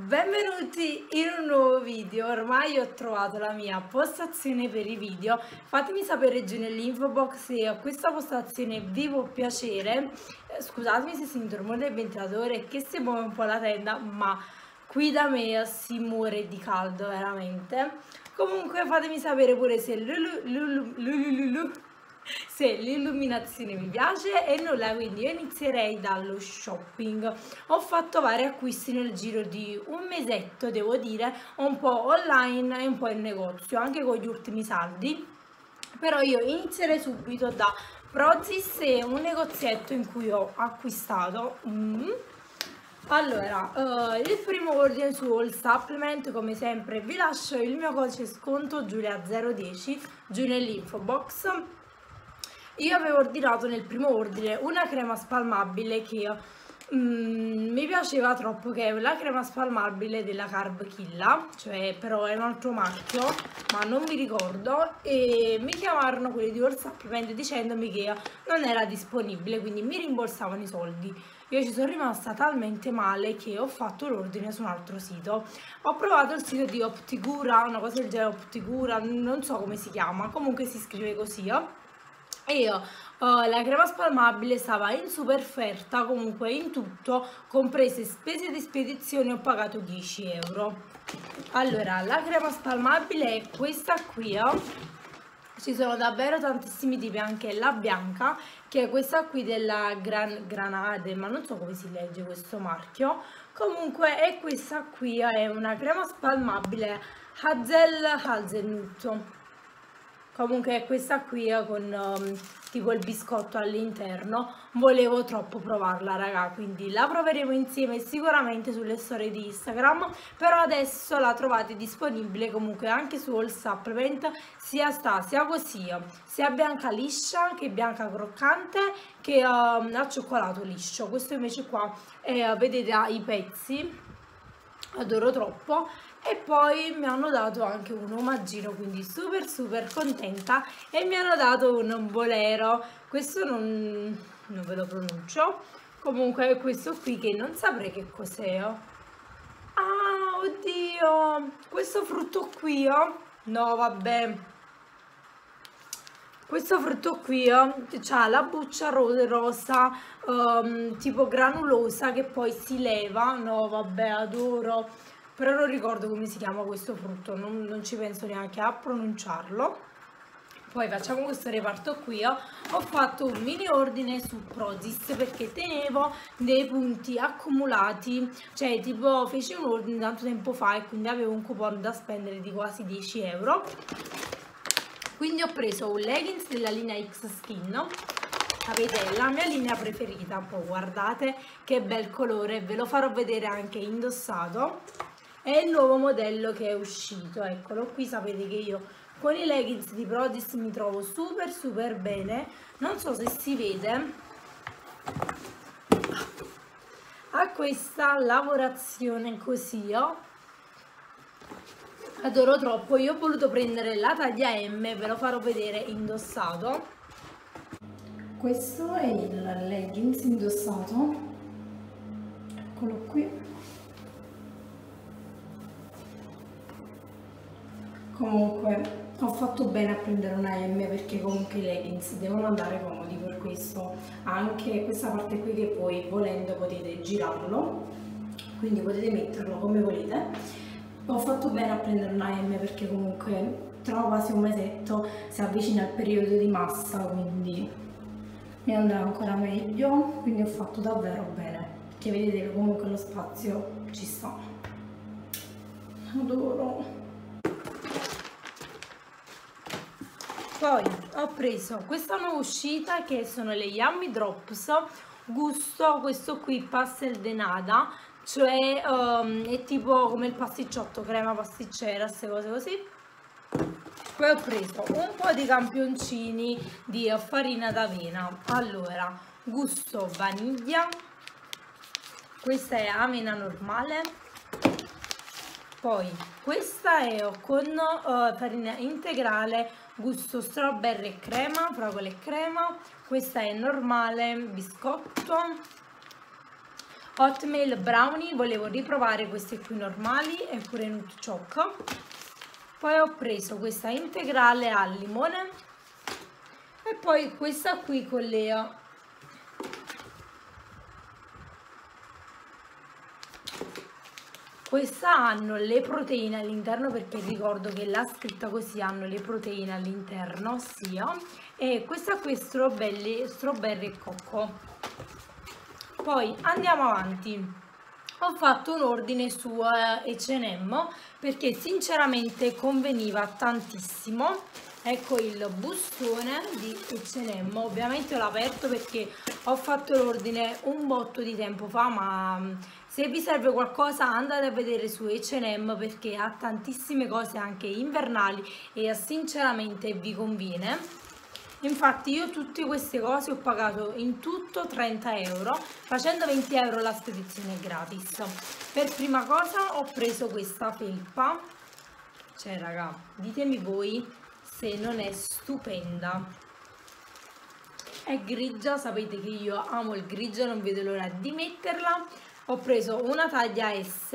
Benvenuti in un nuovo video. Ormai ho trovato la mia postazione per i video. Fatemi sapere giù nell'info box se questa postazione vi può piacere. Scusatemi se sento il rumore del ventilatore e che si muove un po' la tenda, ma qui da me si muore di caldo veramente. Comunque fatemi sapere pure se l'illuminazione mi piace e nulla, quindi io inizierei dallo shopping. Ho fatto vari acquisti nel giro di un mesetto, devo dire, un po' online e un po' in negozio, anche con gli ultimi saldi. Però io inizierei subito da Prozis, è un negozietto in cui ho acquistato allora, il primo ordine su All Supplement. Come sempre vi lascio il mio codice sconto Giulia010 giù nell'info box. Io avevo ordinato nel primo ordine una crema spalmabile che mi piaceva troppo, che è la crema spalmabile della Carb Killa, cioè però è un altro marchio, ma non mi ricordo, e mi chiamarono quelli di All Supplement dicendomi che non era disponibile, quindi mi rimborsavano i soldi. Io ci sono rimasta talmente male che ho fatto l'ordine su un altro sito. Ho provato il sito di Opticura, una cosa del genere, Opticura, non so come si chiama, comunque si scrive così. E la crema spalmabile stava in super offerta, comunque in tutto, comprese spese di spedizione, ho pagato 10 euro. Allora, la crema spalmabile è questa qui, ci sono davvero tantissimi tipi, anche la bianca, che è questa qui della Granade, ma non so come si legge questo marchio. Comunque è questa qui, è una crema spalmabile Hazelnut. Comunque è questa qui con tipo il biscotto all'interno. Volevo troppo provarla, raga, quindi la proveremo insieme sicuramente sulle storie di Instagram. Però adesso la trovate disponibile comunque anche su All Supplement, sia così, sia bianca liscia che bianca croccante che al cioccolato liscio. Questo invece qua vedete ha i pezzi, adoro troppo. E poi mi hanno dato anche un omaggino, quindi super contenta, e mi hanno dato un bolero. Questo non ve lo pronuncio, comunque è questo qui che non saprei che cos'è. Ah, oddio, questo frutto qui, no vabbè, questo frutto qui ha la buccia rosa, tipo granulosa, che poi si leva. No vabbè, adoro. Però non ricordo come si chiama questo frutto, non ci penso neanche a pronunciarlo. Poi facciamo questo reparto qui. Ho fatto un mini ordine su Prozis perché tenevo dei punti accumulati, cioè tipo feci un ordine tanto tempo fa e quindi avevo un coupon da spendere di quasi 10 euro. Quindi ho preso un leggings della linea X Skin. Avete la mia linea preferita, poi guardate che bel colore, ve lo farò vedere anche indossato. È il nuovo modello che è uscito, eccolo qui. Sapete che io con i leggings di Prozis mi trovo super bene. Non so se si vede, ha questa lavorazione così, adoro troppo. Io ho voluto prendere la taglia M, ve lo farò vedere indossato. Questo è il leggings indossato, eccolo qui. Comunque ho fatto bene a prendere una M, perché comunque i leggings devono andare comodi, per questo anche questa parte qui, che poi volendo potete girarlo, quindi potete metterlo come volete. Ho fatto bene a prendere una M perché comunque tra quasi un mesetto si avvicina il periodo di massa, quindi mi andrà ancora meglio, quindi ho fatto davvero bene, perché vedete che comunque lo spazio ci sta. Adoro. Poi ho preso questa nuova uscita che sono le Yummy Drops, gusto questo qui pastel de nata, cioè è tipo come il pasticciotto, crema pasticcera, queste cose così. Poi ho preso un po' di campioncini di farina d'avena. Allora, gusto vaniglia, questa è avena normale. Poi questa è con farina integrale, gusto strawberry e crema, fragola e crema. Questa è normale, biscotto. Oatmeal brownie, volevo riprovare queste qui normali e pure nut choc. Poi ho preso questa integrale al limone e poi questa qui con le questa hanno le proteine all'interno, perché ricordo che l'ha scritta così, hanno le proteine all'interno sia, e questa qui è strawberry e cocco. Poi andiamo avanti. Ho fatto un ordine su H&M perché sinceramente conveniva tantissimo. Ecco il bustone di H&M, ovviamente l'ho aperto perché ho fatto l'ordine un botto di tempo fa, ma se vi serve qualcosa andate a vedere su H&M perché ha tantissime cose anche invernali e sinceramente vi conviene. Infatti io tutte queste cose ho pagato in tutto 30 euro, facendo 20 euro la spedizione gratis. Per prima cosa ho preso questa felpa, cioè raga, ditemi voi se non è stupenda. È grigia, sapete che io amo il grigio, non vedo l'ora di metterla. Ho preso una taglia S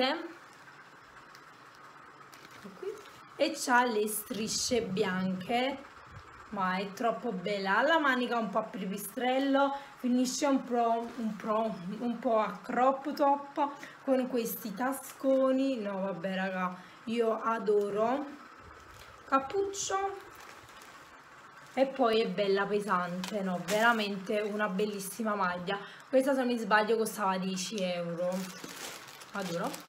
e c'ha le strisce bianche, ma è troppo bella. Ha la manica un po' a pipistrello, finisce un po' a crop top con questi tasconi. No vabbè raga, io adoro. Cappuccio e poi è bella pesante, no, veramente una bellissima maglia. Questa se non mi sbaglio costava 10 euro. Adoro.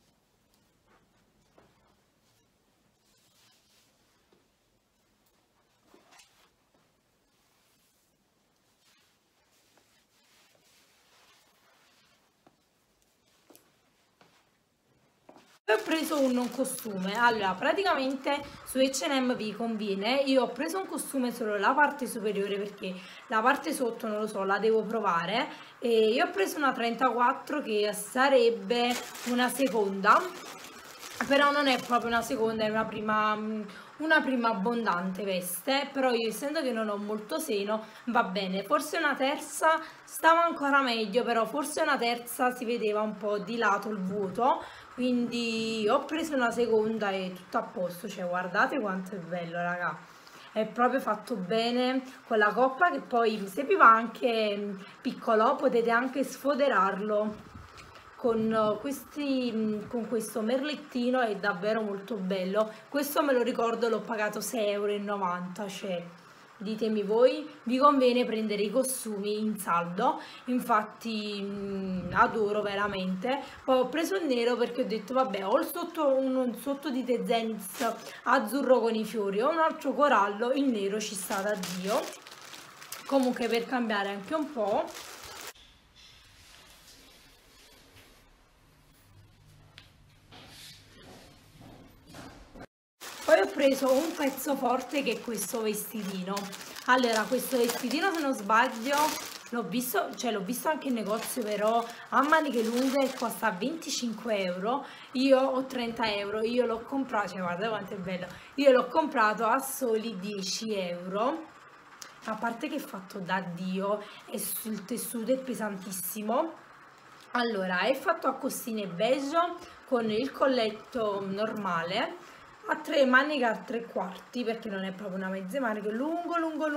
Ho preso un costume. Allora, praticamente su H&M vi conviene. Io ho preso un costume solo la parte superiore perché la parte sotto non lo so, la devo provare. E io ho preso una 34 che sarebbe una seconda, però non è proprio una seconda, è una prima abbondante veste. Però io, essendo che non ho molto seno, va bene. Forse una terza stava ancora meglio, però forse una terza si vedeva un po' di lato il vuoto, quindi ho preso una seconda e tutto a posto. Cioè guardate quanto è bello raga, è proprio fatto bene con la coppa, che poi se vi va anche piccolo potete anche sfoderarlo con questo merlettino, è davvero molto bello. Questo me lo ricordo, l'ho pagato 6,90 euro. Cioè ditemi voi, vi conviene prendere i costumi in saldo, infatti adoro veramente. Poi ho preso il nero perché ho detto vabbè, ho un sotto di The Zenith azzurro con i fiori, ho un altro corallo, il nero ci sta da Dio. Comunque, per cambiare anche un po', poi ho preso un pezzo forte che è questo vestitino. Allora, questo vestitino, se non sbaglio, l'ho visto anche in negozio, però a maniche lunghe e costa 25 euro. Io ho 30 euro, io l'ho comprato, cioè guarda quanto è bello, io l'ho comprato a soli 10 euro. A parte che è fatto da Dio e sul tessuto è pesantissimo. Allora, è fatto a costine beige con il colletto normale, a 3 maniche a 3 quarti, perché non è proprio una mezza manica, lungo,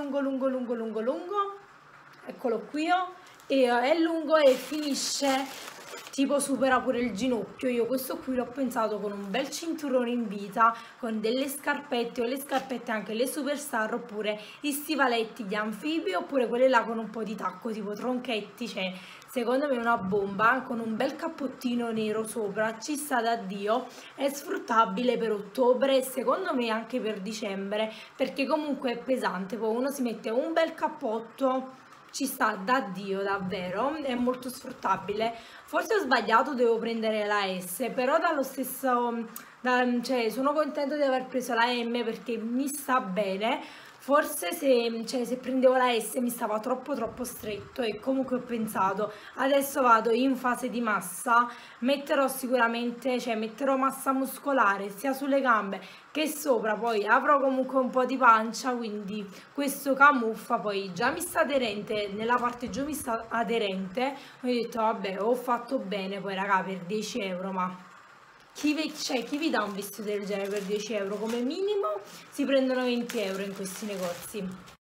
eccolo qui, e è lungo e finisce tipo, supera pure il ginocchio. Io questo qui l'ho pensato con un bel cinturone in vita, con delle scarpette, o le scarpette anche le superstar, oppure gli stivaletti di anfibi, oppure quelle là con un po' di tacco tipo tronchetti. Cioè secondo me è una bomba, con un bel cappottino nero sopra, ci sta da Dio. È sfruttabile per ottobre e secondo me anche per dicembre, perché comunque è pesante. Poi uno si mette un bel cappotto, ci sta da Dio, davvero, è molto sfruttabile. Forse ho sbagliato, devo prendere la S, però dallo stesso, cioè sono contento di aver preso la M perché mi sta bene. Forse se prendevo la S mi stava troppo stretto, e comunque ho pensato, adesso vado in fase di massa, metterò sicuramente, cioè metterò massa muscolare sia sulle gambe che sopra, poi avrò comunque un po' di pancia, quindi questo camuffa. Poi già mi sta aderente, nella parte giù mi sta aderente, ho detto vabbè, ho fatto bene. Poi raga, per 10 euro, ma chi vi dà un vestito del genere per 10 euro? Come minimo si prendono 20 euro in questi negozi.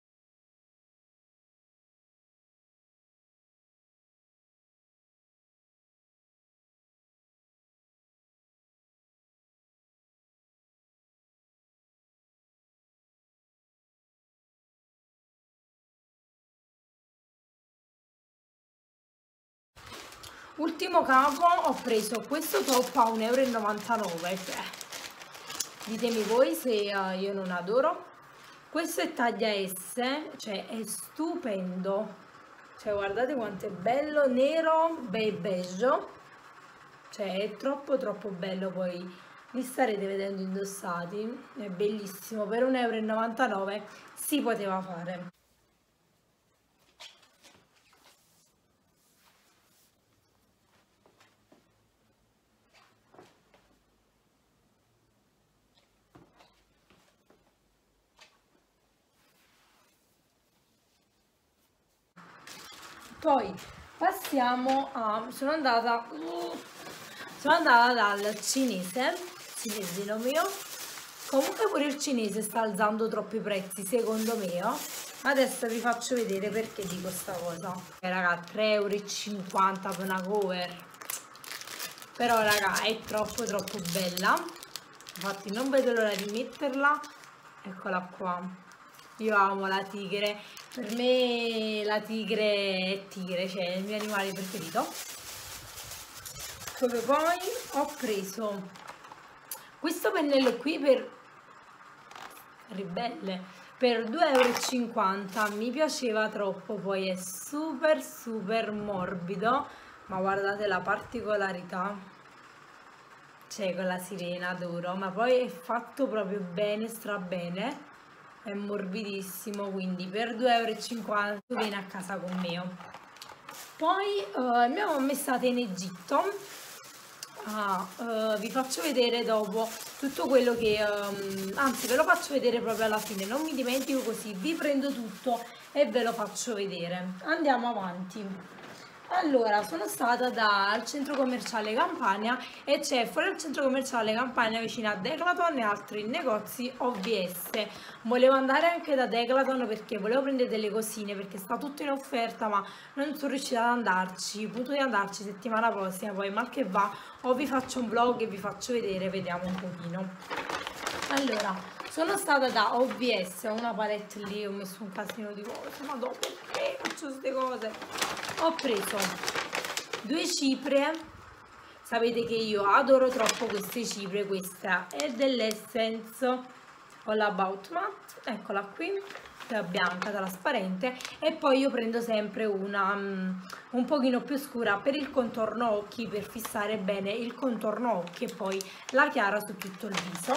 Ultimo capo, ho preso questo top a 1,99 euro, cioè, ditemi voi se io non adoro. Questo è taglia S, cioè è stupendo, cioè guardate quanto è bello, nero beige, cioè è troppo bello. Poi li starete vedendo indossati, è bellissimo, per 1,99 euro si poteva fare. Poi passiamo a... sono andata dal cinesino mio. Comunque pure il cinese sta alzando troppo i prezzi, secondo me. Adesso vi faccio vedere perché dico sta cosa. Raga, 3,50 euro per una cover. Però raga, è troppo bella. Infatti non vedo l'ora di metterla. Eccola qua. Io amo la tigre, per me la tigre è tigre, cioè è il mio animale preferito. Come poi ho preso questo pennello qui per ribelle, per 2,50 euro, mi piaceva troppo. Poi è super morbido, ma guardate la particolarità, cioè con la sirena, adoro, ma poi è fatto proprio bene, strabene. È morbidissimo, quindi per 2,50 euro viene a casa con me. Poi mia mamma è stata in Egitto. Vi faccio vedere dopo tutto quello che anzi ve lo faccio vedere proprio alla fine, non mi dimentico, così vi prendo tutto e ve lo faccio vedere. Andiamo avanti. Allora, sono stata dal centro commerciale Campania, e c'è fuori al centro commerciale Campania, vicino a Decathlon e altri negozi OVS. Volevo andare anche da Decathlon perché volevo prendere delle cosine, perché sta tutto in offerta, ma non sono riuscita ad andarci. Punto di andarci settimana prossima, poi mal che va, o vi faccio un vlog e vi faccio vedere, vediamo un pochino. Allora, sono stata da OVS, una palette lì, ho messo un casino di cose, ma dopo perché faccio queste cose? Ho preso 2 ciprie, sapete che io adoro troppo queste ciprie. Questa è dell'Essence All About Matte, eccola qui, è bianca, trasparente. E poi io prendo sempre una un pochino più scura per il contorno occhi, per fissare bene il contorno occhi, e poi la chiara su tutto il viso.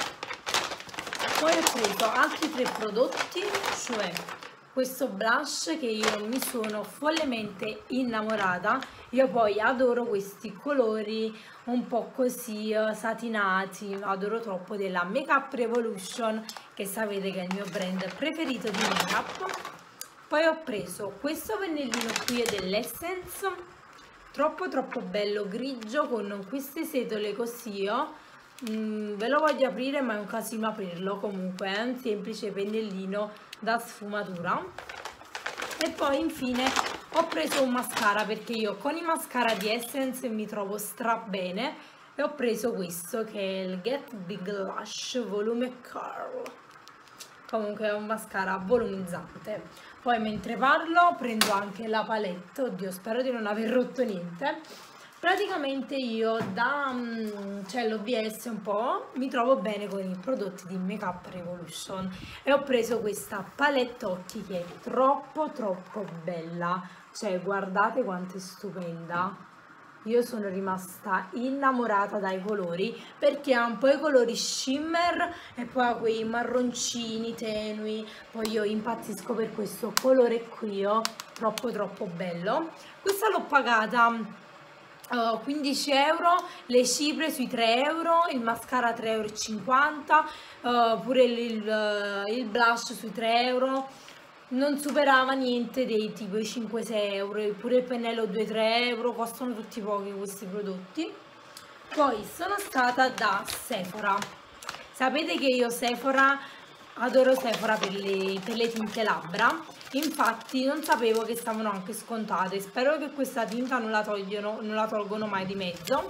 Poi ho preso altri 3 prodotti, cioè questo blush che io mi sono follemente innamorata. Io poi adoro questi colori un po' così satinati, adoro troppo, della Makeup Revolution, che sapete che è il mio brand preferito di make-up. Poi ho preso questo pennellino qui dell'Essence, troppo bello, grigio, con queste setole così. Ve lo voglio aprire, ma è un casino aprirlo. Comunque è un semplice pennellino da sfumatura. E poi infine ho preso un mascara, perché io con i mascara di Essence mi trovo stra bene, e ho preso questo che è il Get Big Lash Volume Curl. Comunque è un mascara volumizzante. Poi mentre parlo prendo anche la palette. Oddio, spero di non aver rotto niente. Praticamente io da cioè l'OVS un po' mi trovo bene con i prodotti di Makeup Revolution, e ho preso questa palette occhi che è troppo bella, cioè guardate quanto è stupenda, io sono rimasta innamorata dai colori perché ha un po' i colori shimmer e poi ha quei marroncini tenui, poi io impazzisco per questo colore qui, oh, troppo troppo bello. Questa l'ho pagata 15 euro, le cipre sui 3 euro, il mascara 3,50 euro, pure il blush sui 3 euro, non superava niente dei tipo i 5-6 euro, pure il pennello 2-3 euro, costano tutti pochi questi prodotti. Poi sono stata da Sephora, sapete che io adoro Sephora per le tinte labbra, infatti non sapevo che stavano anche scontate, spero che questa tinta non la tolgono mai di mezzo.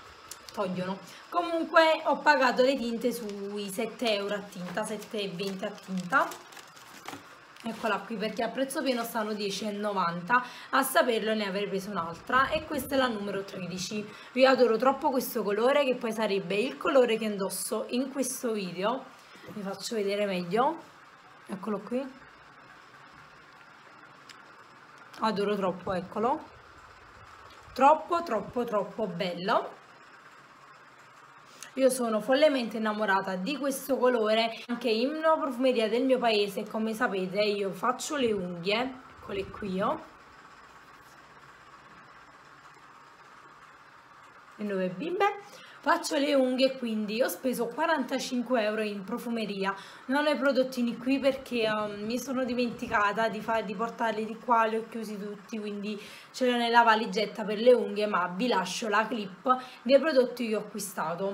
Comunque ho pagato le tinte sui 7 euro a tinta, 7,20 a tinta, eccola qui, perché a prezzo pieno stanno 10,90, a saperlo ne avrei preso un'altra, e questa è la numero 13. Io adoro troppo questo colore, che poi sarebbe il colore che indosso in questo video. Vi faccio vedere meglio, eccolo qui, adoro troppo, eccolo, troppo troppo troppo bello. Io sono follemente innamorata di questo colore, anche in una profumeria del mio paese. Come sapete io faccio le unghie, eccole qui io, le nuove bimbe, faccio le unghie, quindi ho speso 45 euro in profumeria, non ho i prodottini qui perché mi sono dimenticata di portarli di qua, li ho chiusi tutti, quindi ce l'ho nella valigetta per le unghie, ma vi lascio la clip dei prodotti che ho acquistato.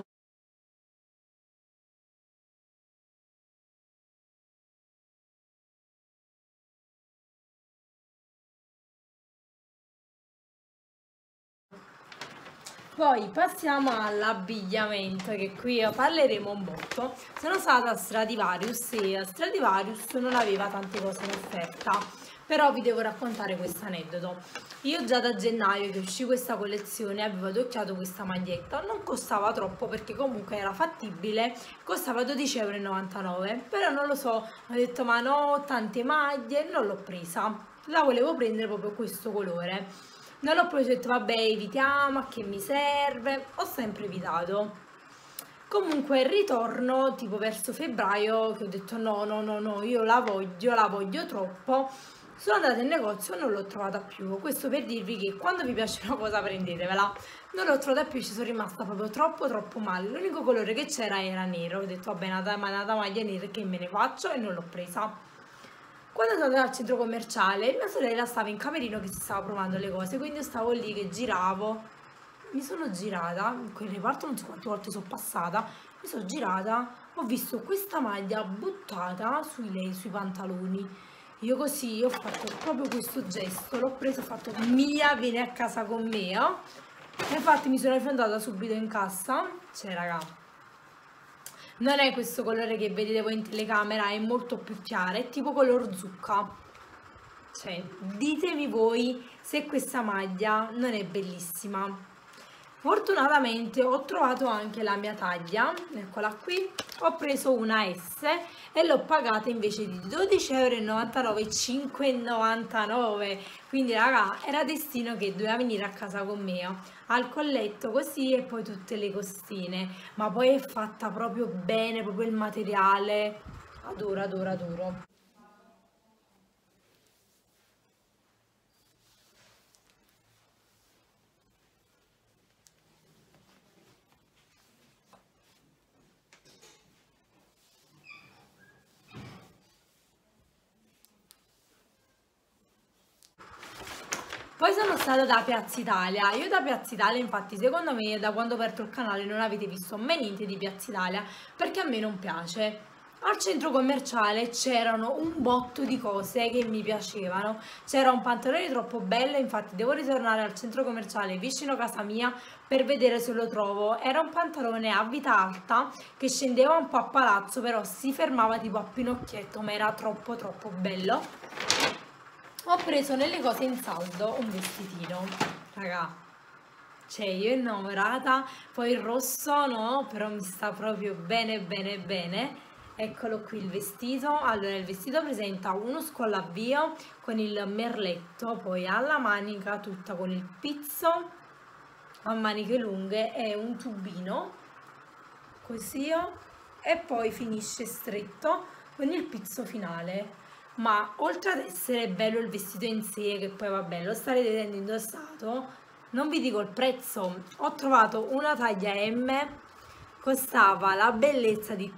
Poi passiamo all'abbigliamento, che qui parleremo un botto. Sono stata a Stradivarius e a Stradivarius non aveva tante cose in offerta, però vi devo raccontare questo aneddoto. Io già da gennaio che uscì questa collezione avevo adocchiato questa maglietta, non costava troppo perché comunque era fattibile, costava 12,99 euro, però non lo so, ho detto ma no, tante maglie, non l'ho presa, la volevo prendere proprio questo colore. Non l'ho preso, ho detto vabbè, evitiamo, a che mi serve, ho sempre evitato. Comunque il ritorno tipo verso febbraio, che ho detto no no no no, io la voglio troppo, sono andata in negozio e non l'ho trovata più. Questo per dirvi che quando vi piace una cosa prendetevela. Non l'ho trovata più, ci sono rimasta proprio troppo troppo male. L'unico colore che c'era era nero, ho detto vabbè, una maglia nera, che me ne faccio, e non l'ho presa. Quando sono andata al centro commerciale, mia sorella stava in camerino che si stava provando le cose, quindi io stavo lì che giravo. Mi sono girata, in quel reparto non so quante volte sono passata, mi sono girata, ho visto questa maglia buttata sui pantaloni. Io così ho fatto proprio questo gesto, l'ho presa e ho fatto mia, vieni a casa con me. E infatti mi sono rifondata subito in cassa, cioè raga, non è questo colore che vedete voi in telecamera, è molto più chiaro, è tipo color zucca. Cioè, ditemi voi se questa maglia non è bellissima. Fortunatamente ho trovato anche la mia taglia, eccola qui, ho preso una S e l'ho pagata invece di 12,99 euro, 5,99 €, quindi raga, era destino che doveva venire a casa con me, al colletto così, e poi tutte le costine, ma poi è fatta proprio bene, proprio il materiale, adoro adoro adoro. Poi sono stata da Piazza Italia. Io da Piazza Italia, infatti, secondo me, da quando ho aperto il canale non avete visto mai niente di Piazza Italia, perché a me non piace. Al centro commerciale c'erano un botto di cose che mi piacevano. C'era un pantalone troppo bello, infatti devo ritornare al centro commerciale vicino a casa mia per vedere se lo trovo. Era un pantalone a vita alta che scendeva un po' a palazzo, però si fermava tipo a Pinocchietto, ma era troppo troppo bello. Ho preso nelle cose in saldo un vestitino, raga, cioè io innamorata, poi il rosso no, però mi sta proprio bene bene bene. Eccolo qui il vestito. Allora, il vestito presenta uno scollavio con il merletto, poi ha la manica tutta con il pizzo, a maniche lunghe, è un tubino così e poi finisce stretto con il pizzo finale. Ma oltre ad essere bello il vestito in sé, che poi vabbè lo starete vedendo indossato, non vi dico il prezzo. Ho trovato una taglia M, costava la bellezza di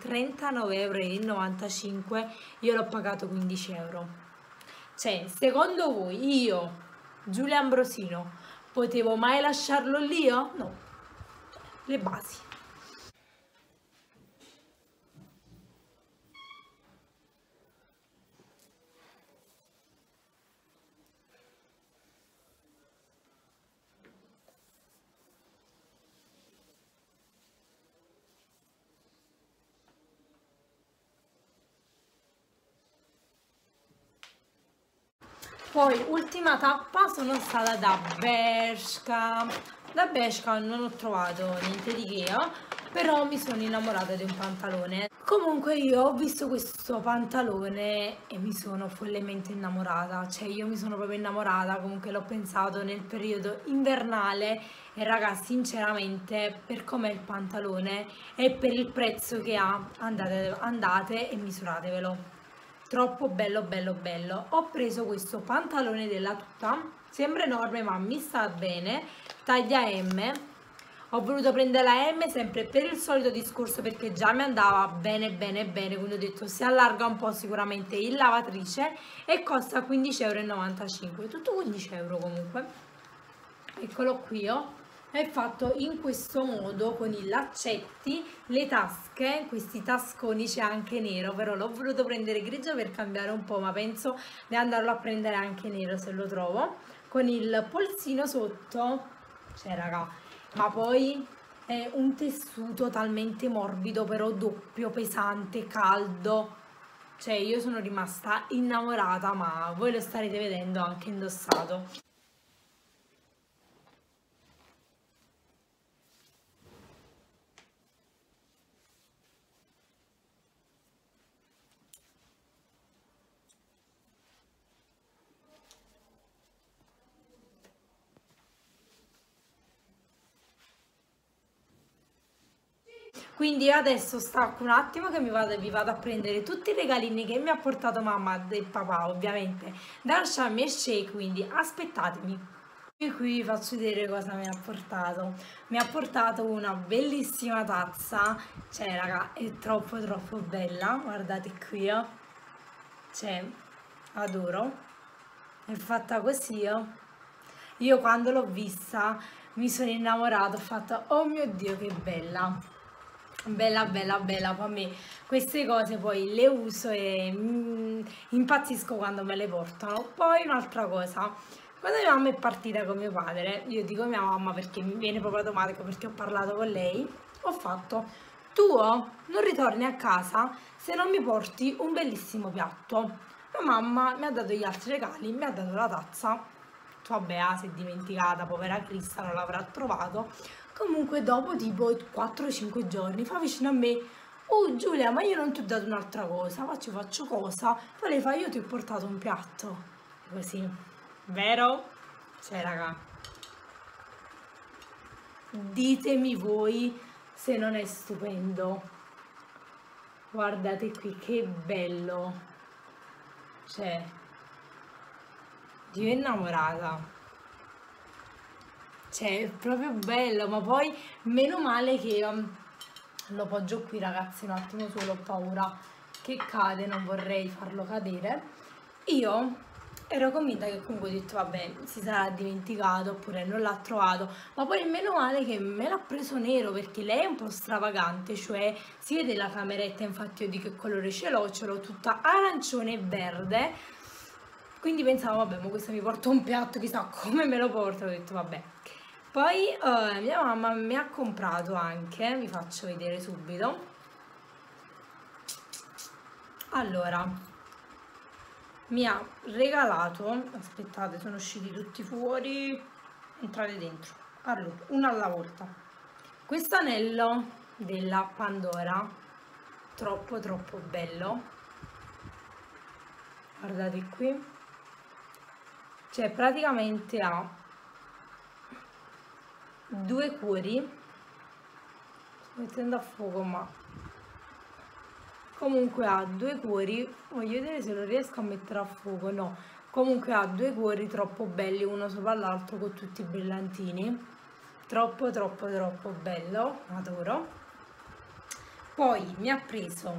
39,95 euro, io l'ho pagato 15 euro. Cioè, secondo voi io, Giulia Ambrosino, potevo mai lasciarlo lì io? No, le basi. Poi, ultima tappa, sono stata da Bershka. Da Bershka non ho trovato niente di che, però mi sono innamorata di un pantalone. Comunque io ho visto questo pantalone e mi sono follemente innamorata. Cioè io mi sono proprio innamorata, comunque l'ho pensato nel periodo invernale e raga, sinceramente, per com'è il pantalone e per il prezzo che ha, andate e misuratevelo. Troppo bello bello bello. Ho preso questo pantalone della tuta, sembra enorme ma mi sta bene, taglia M. Ho voluto prendere la M sempre per il solito discorso, perché già mi andava bene bene bene, quindi ho detto si allarga un po' sicuramente in lavatrice e costa 15,95 euro, tutto 15 euro comunque. Eccolo qui, è fatto in questo modo con i laccetti, le tasche, questi tasconi, c'è anche nero, però l'ho voluto prendere grigio per cambiare un po', ma penso di andarlo a prendere anche nero se lo trovo, con il polsino sotto, cioè raga, ma poi è un tessuto talmente morbido, però doppio, pesante, caldo, cioè io sono rimasta innamorata, ma voi lo starete vedendo anche indossato. Quindi io adesso stacco un attimo che vi vado a prendere tutti i regalini che mi ha portato mamma e papà, ovviamente, dal Sharm el Sheikh, quindi aspettatemi. E qui vi faccio vedere cosa mi ha portato. Mi ha portato una bellissima tazza, cioè raga, è troppo troppo bella, guardate qui, cioè, adoro. È fatta così, Io quando l'ho vista mi sono innamorata, ho fatto, oh mio Dio, che bella! Bella, bella, bella, poi a me queste cose poi le uso e impazzisco quando me le portano. Poi un'altra cosa, quando mia mamma è partita con mio padre, io dico mia mamma perché mi viene proprio automatico perché ho parlato con lei, ho fatto, tu non ritorni a casa se non mi porti un bellissimo piatto. Mia mamma mi ha dato gli altri regali, mi ha dato la tazza, vabbè, si è dimenticata, povera Crista, non l'avrà trovato. Comunque dopo tipo 4-5 giorni fa vicino a me, oh Giulia, ma io non ti ho dato un'altra cosa, faccio cosa? Poi lei fa, io ti ho portato un piatto, così, vero? Cioè raga, ditemi voi se non è stupendo, guardate qui che bello, cioè, io innamorata. Cioè, è proprio bello, ma poi meno male che lo poggio qui, ragazzi, un attimo solo, ho paura che cade, non vorrei farlo cadere. Io ero convinta che comunque ho detto, vabbè, si sarà dimenticato oppure non l'ha trovato, ma poi meno male che me l'ha preso nero, perché lei è un po' stravagante, cioè si vede la cameretta, infatti io di che colore ce l'ho tutta arancione e verde, quindi pensavo, vabbè, ma questo mi porta un piatto, chissà come me lo porta, ho detto, vabbè. Poi mia mamma mi ha comprato anche, vi faccio vedere subito. Allora, mi ha regalato, aspettate, sono usciti tutti fuori, entrate dentro. Allora, una alla volta. Questo anello della Pandora, troppo troppo bello. Guardate qui. Cioè praticamente ha 2 cuori, sto mettendo a fuoco, ma comunque ha 2 cuori, voglio vedere se lo riesco a mettere a fuoco, no, comunque ha 2 cuori troppo belli uno sopra l'altro con tutti i brillantini, troppo bello, adoro. Poi mi ha preso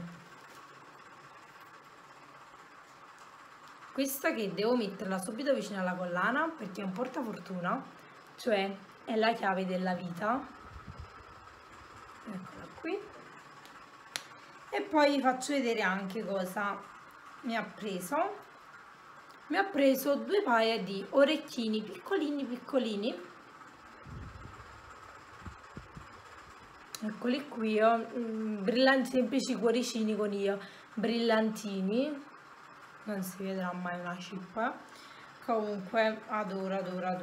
questa che devo metterla subito vicino alla collana perché è un portafortuna, cioè è la chiave della vita, eccola qui. E poi vi faccio vedere anche cosa mi ha preso. Mi ha preso 2 paia di orecchini piccolini, eccoli qui, brillanti, semplici cuoricini con i brillantini, non si vedrà mai una cippa, comunque adoro.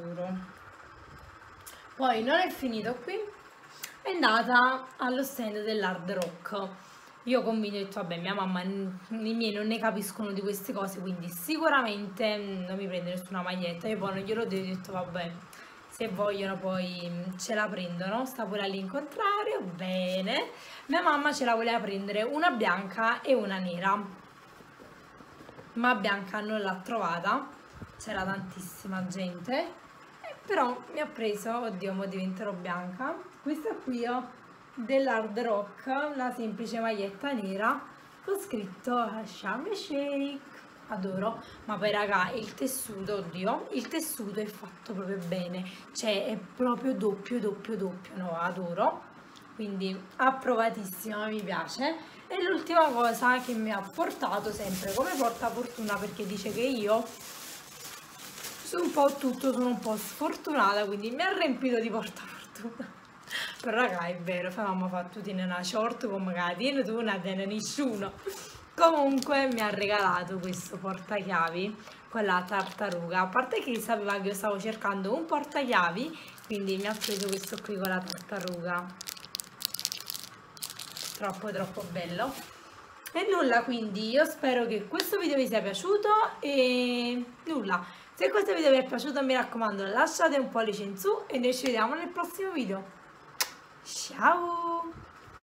Poi non è finito qui, è andata allo stand dell'Hard Rock. Io convinto ho detto vabbè, mia mamma, i miei non ne capiscono di queste cose, quindi sicuramente non mi prende nessuna maglietta. Io poi non glielo ho detto vabbè, se vogliono poi ce la prendono. Sta pure all'incontrario, bene. Mia mamma ce la voleva prendere una bianca e una nera, ma bianca non l'ha trovata, c'era tantissima gente, però mi ha preso, oddio, mo diventerò bianca, questa qui dell'Hard Rock, la semplice maglietta nera con scritto Sharm Shake, adoro. Ma poi raga, il tessuto, oddio, il tessuto è fatto proprio bene, cioè è proprio doppio, no, adoro, quindi approvatissima, mi piace. E l'ultima cosa che mi ha portato, sempre come portafortuna, perché dice che io su un po' tutto sono un po' sfortunata, quindi mi ha riempito di portafortuna. Però raga, è vero, mamma fa tu tieni una short come la tieni tu, non tiene nessuno. Comunque mi ha regalato questo portachiavi con la tartaruga, a parte che sapeva che io stavo cercando un portachiavi, quindi mi ha preso questo qui con la tartaruga, troppo bello. E nulla, quindi io spero che questo video vi sia piaciuto e nulla, se questo video vi è piaciuto mi raccomando lasciate un pollice in su e noi ci vediamo nel prossimo video. Ciao!